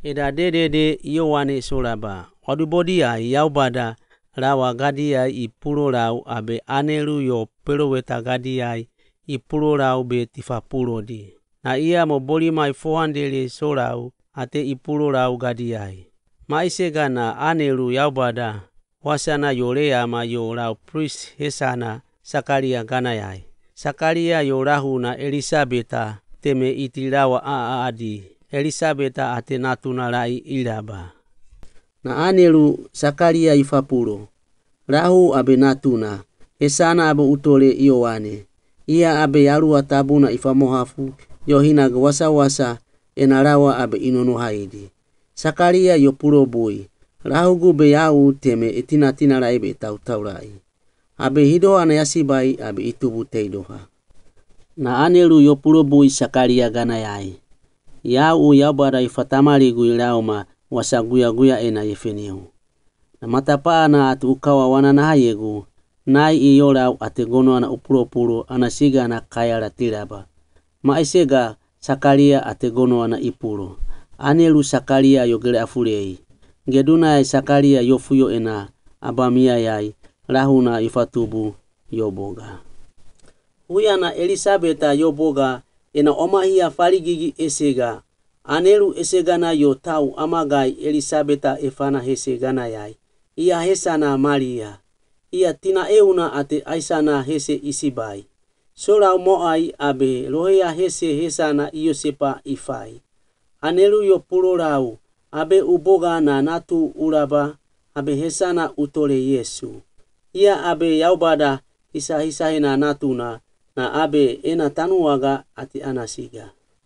Eda de Yohane solaba. Odubodia yaubada rawa gadia ipuro rau abe anelu yo peloweta gadia ipuro rau be tifapuro di. Na ia mo boli mai 400 sorau ate ipuro rau gadia. Maise gana anelu yaubada wasana yorea ma yo rau priest hesana Sakaria ganayai. Sakaria yo rahu na Elisabeta teme itirawa aadi. Elisabeta ate natuna rai iraba. Na anelu Sakaria ifapuro. Rahu abe natuna. Hesana abe utole Yohane. Ia abe yarua tabuna ifamohafu. Yohina wasa enarawa abe inono haidi. Sakaria yo puro bui. Rahu gube yau teme etina rai be tau rai. Abe hidoha na yasibai abe itubu teidoha. Na anelu yo puro bui Sakaria ganayai. Yau yaubara ifatamari guirauma wasaguya ena yefeneu. Na matapa na atu ukawa wana na hayegu. Nai iyorau ate gono ana upuro anasiga na kaya ratiraba. Maisega Sakaria ate gono ana ipuro. Anelu Sakaria yo gere afurei. Geduna Sakaria yo fuyo ena abamia yai. Rahuna ifatubu yoboga. Uyana Elisabeta yoboga ena omahia farigigi esega. Anelu esegana yo tau amagai Elisabeta efana hesegana yai. Ia hesana Maria. Ia tina euna ate aisana hese isibai. Sora moai abe lohea hesana Yosepa ifai. Anelu yo puro rau abe uboga na natu uraba abe hesana utole Yesu. Ia abe yaubada hisa na natuna na abe ena tanuaga ati anasiga.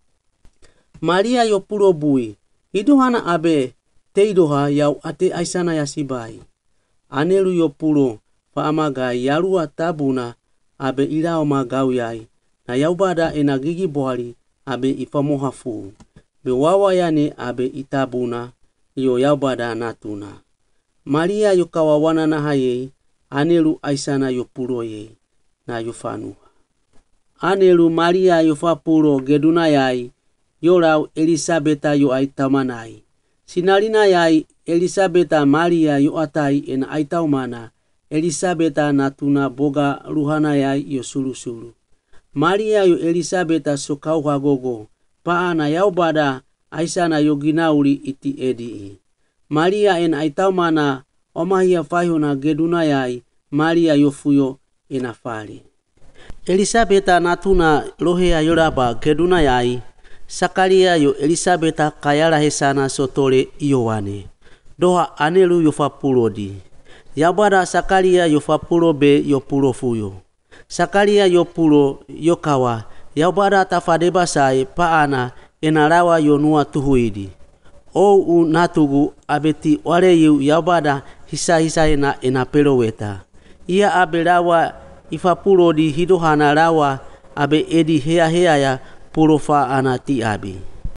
Maria yo puro bui. Hidohana abe teidoha yau ate aisana yasibai. Anelu yo puro faamaga yarua tabuna abe iraoma gauyai. Na yaubada ena gigi bohari abe ifamohafu. Be wawayane abe itabuna yo yaubada natuna. Maria yo kawawana na hayei. Anelu aisana yo puro ye na yofanu. Anelu Maria yo fapuro geduna yai. Yorau Elisabeta yo aitamanai. Sinalina yai Elisabeta Maria yo atai ena aitaumana. Elisabeta natuna boga ruhana yai yo sulu. Maria yo Elisabeta sokau hagogo. Paana yaubada aisana yo ginauri iti edi. Maria ena aitaumana omahia fayona geduna yai. Maria yo fuyo ena fali. Elisabeta natuna lohea yoraba geduna yai. Sakaria yo Elisabeta kayara hesana sotole Yohane. Doha anelu yo fapuro di. Yaubada Sakaria yo fapuro be yo puro fuyo. Sakaria yo puro yo kawa. Yaubada tafadeba sai paana enarawa yo nua tuhuidi. O natugu abeti wale yu yaubada hisa ena peloweta. Ia abe rawa ifapuro di hidohana rawa abe edi hea ya puro fa anati abi.